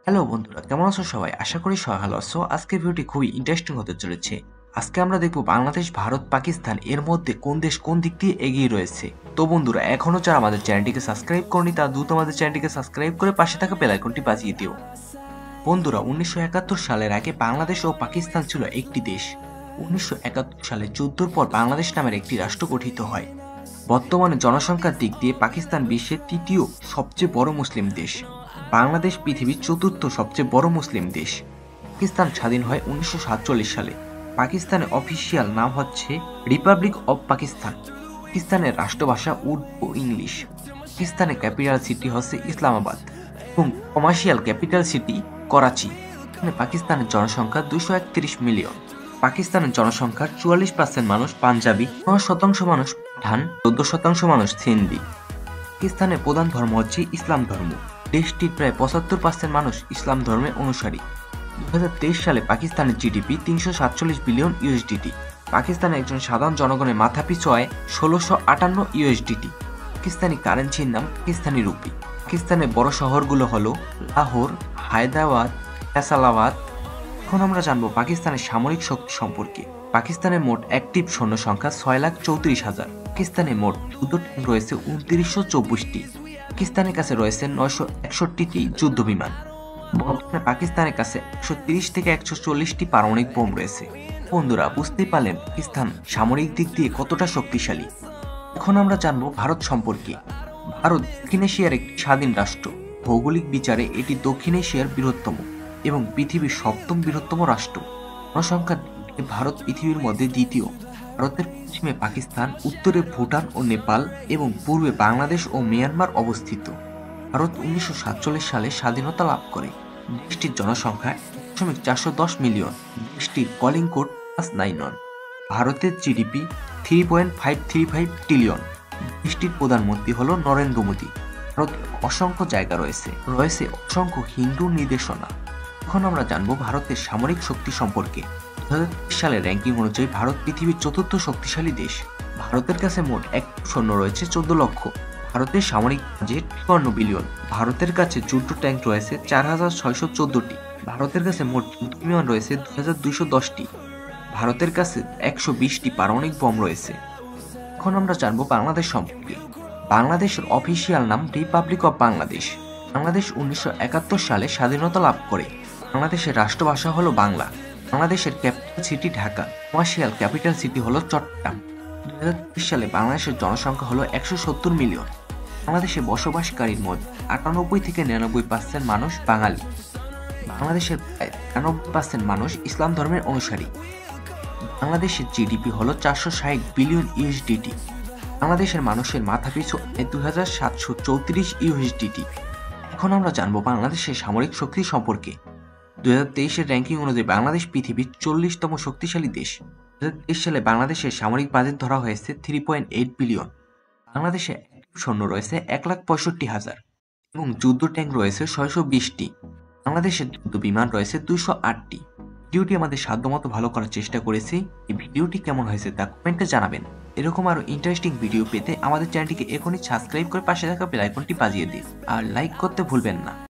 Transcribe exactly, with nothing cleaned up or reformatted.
Hello বন্ধুরা, কেমন আছো সবাই? আশা করি সবাই ভালো আছো। আজকের ভিডিওটি খুবই ইন্টারেস্টিং হতে চলেছে। আজকে আমরা দেখব বাংলাদেশ, ভারত, পাকিস্তান এর মধ্যে কোন দেশ কোন দিক দিয়ে এগিয়ে রয়েছে। তো বন্ধুরা, এখনো যারা আমাদের চ্যানেলটিকে সাবস্ক্রাইব করনি তারা দ্রুত আমাদের চ্যানেলটিকে সাবস্ক্রাইব করে পাশে থাকা বেল আইকনটি বাজিয়ে দিও। বন্ধুরা, উনিশশো একাত্তর সালের আগে বাংলাদেশ ও পাকিস্তান ছিল একটি দেশ। উনিশশো একাত্তর সালে যুদ্ধের পর বাংলাদেশ নামের একটি রাষ্ট্র গঠিত হয়। বর্তমানে জনসংখ্যার দিক দিয়ে পাকিস্তান বিশ্বের তৃতীয় সবচেয়ে বড় মুসলিম দেশ। বাংলাদেশ পৃথিবীর চতুর্থ সবচেয়ে বড় মুসলিম দেশ। পাকিস্তান স্বাধীন হয় উনিশশো সাতচল্লিশ সালে। পাকিস্তানের অফিসিয়াল নাম হচ্ছে রিপাবলিক অব পাকিস্তান। পাকিস্তানের রাষ্ট্রভাষা উর্দু ও ইংলিশ। পাকিস্তানের ক্যাপিটাল সিটি হচ্ছে ইসলামাবাদ এবং কমার্শিয়াল ক্যাপিটাল সিটি করাচি। পাকিস্তানের জনসংখ্যা দুইশো একত্রিশ মিলিয়ন। পাকিস্তানের জনসংখ্যার চুয়াল্লিশ পার্সেন্ট মানুষ পাঞ্জাবি, নয় শতাংশ মানুষ পাঠান, চোদ্দ শতাংশ মানুষ সিন্ধি। পাকিস্তানের প্রধান ধর্ম হচ্ছে ইসলাম ধর্ম। দেশটির প্রায় পঁচাত্তর পার্সেন্ট মানুষ ইসলাম ধর্মের অনুসারী। দু হাজার তেইশ সালে পাকিস্তানের জিডিপি তিনশো সাতচল্লিশ বিলিয়ন ইউএসডিটি। পাকিস্তানের একজন সাধারণ জনগণের মাথাপিছু আয় ষোলোশো আটান্ন ইউএসডিটি। পাকিস্তানি কারেন্সির নাম পাকিস্তানি রুপি। পাকিস্তানের বড় শহরগুলো হলো লাহোর, হায়দ্রাবাদ, ফয়সালাবাদ। এখন আমরা জানবো পাকিস্তানের সামরিক শক্তি সম্পর্কে। পাকিস্তানের মোট অ্যাক্টিভ সৈন্য সংখ্যা ছয় লাখ চৌত্রিশ হাজার। পাকিস্তানের মোট যুদ্ধ ট্যাঙ্ক রয়েছে উনত্রিশশো চব্বিশটি। পাকিস্তানের কাছে রয়েছে নয়শো একষট্টিটি যুদ্ধ বিমান। বর্তমানে পাকিস্তানের কাছে একশো তিরিশ থেকে একশো চল্লিশটি পারমাণবিক বোম রয়েছে। বন্ধুরা, বুঝতেই পারলেন পাকিস্তান সামরিক দিক দিয়ে কতটা শক্তিশালী। এখন আমরা জানবো ভারত সম্পর্কে। ভারত দক্ষিণ এশিয়ার একটি স্বাধীন রাষ্ট্র। ভৌগোলিক বিচারে এটি দক্ষিণ এশিয়ার বৃহত্তম এবং পৃথিবীর সপ্তম বৃহত্তম রাষ্ট্র। জনসংখ্যার দিক দিয়ে ভারত পৃথিবীর মধ্যে দ্বিতীয়। ভারতের পশ্চিমে পাকিস্তান, উত্তরে ভুটান ও নেপাল এবং পূর্বে বাংলাদেশ ও মিয়ানমার অবস্থিত। ভারত উনিশশো সাতচল্লিশ সালে স্বাধীনতা লাভ করে। দেশটির জনসংখ্যা এক দশমিক চারশো দশ মিলিয়ন। দেশটির calling code plus nine one. ভারতের GDP three point five three five trillion. দেশটির প্রধানমন্ত্রী হল নরেন্দ্র মোদী। ভারতে অসংখ্য জায়গা রয়েছে রয়েছে অসংখ্য হিন্দু নির্দেশনা। এখন আমরা জানবো ভারতের সামরিক শক্তি সম্পর্কে। দু হাজার তেইশ সালের র্যাঙ্কিং অনুযায়ী ভারত পৃথিবীর চতুর্থ শক্তিশালী দেশ। ভারতের কাছে মোট এক সৈন্য রয়েছে চোদ্দ লক্ষ। ভারতের সামরিক বাজেট তিপ্পান্ন বিলিয়ন। ভারতের কাছে যুদ্ধ ট্যাঙ্ক রয়েছে চার হাজার ছয়শো চোদ্দটি। ভারতের কাছে মোট যুদ্ধ বিমান রয়েছে দুই হাজার দুইশো দশটি। ভারতের কাছে একশো বিশটি পারমাণবিক বোম রয়েছে। এখন আমরা জানবো বাংলাদেশ সম্পর্কে। বাংলাদেশের অফিসিয়াল নাম রিপাবলিক অব বাংলাদেশ। বাংলাদেশ উনিশশো একাত্তর সালে স্বাধীনতা লাভ করে। বাংলাদেশের রাষ্ট্রভাষা হলো বাংলা। বাংলাদেশের capital city Dhaka. Commercial capital city হলো চট্টগ্রাম। দুই হাজার তেইশ সালে বাংলাদেশের জনসংখ্যা হলো একশো সত্তর মিলিয়ন। বাংলাদেশে বসবাসকারীর মধ্যে আটানব্বই থেকে নিরানব্বই পার্সেন্ট মানুষ বাঙালি। বাংলাদেশের প্রায় তিরানব্বই পার্সেন্ট মানুষ ইসলাম ধর্মের অনুসারী। বাংলাদেশের জিডিপি হলো চারশো ষাট বিলিয়ন ইউএসডিটি। বাংলাদেশের মানুষের মাথাপিছু আয় দুই হাজার সাতশো চৌত্রিশ ইউএসডিটি। এখন আমরা জানবো বাংলাদেশের সামরিক শক্তি সম্পর্কে। দুই হাজার তেইশের র্যাঙ্কিং অনুযায়ী বাংলাদেশ পৃথিবীর চল্লিশতম শক্তিশালী দেশ। দুই হাজার তেইশ সালে বাংলাদেশের সামরিক বাজেট ধরা হয়েছে থ্রি পয়েন্ট এইট বিলিয়ন। বাংলাদেশে সৈন্য রয়েছে এক লাখ পঁয়ষট্টি হাজার এবং যুদ্ধ ট্যাঙ্ক রয়েছে ছয়শো বিশটি। বাংলাদেশের যুদ্ধ বিমান রয়েছে দুইশো আটটি। ভিডিওটি আমাদের সাধ্যমতো ভালো করার চেষ্টা করেছি। এই ভিডিওটি কেমন হয়েছে তা কমেন্টে জানাবেন। এরকম আরো ইন্টারেস্টিং ভিডিও পেতে আমাদের চ্যানেলটিকে এখনই সাবস্ক্রাইব করে পাশে থাকা বেল আইকনটি বাজিয়ে দিন আর লাইক করতে ভুলবেন না।